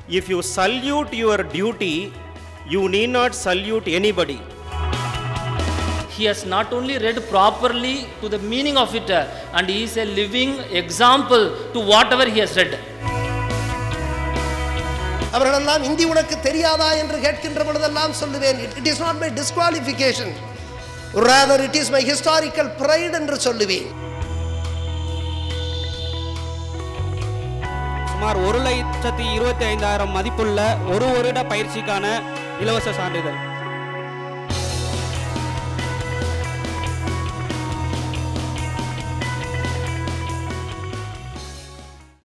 If you salute your duty, you need not salute anybody. He has not only read properly to the meaning of it, and he is a living example to whatever he has read. அவர்களெல்லாம் இந்தி உனக்கு தெரியாதா என்று கேட்கின்ற பொழுதெல்லாம் சொல்லுவேன், it is not my disqualification, rather it is my historical pride என்று சொல்லுவேன். சுமார் 1,25,000 மதிப்புள்ள ஒரு வருட பயிற்சிக்கான இலவச சான்றிதழ்.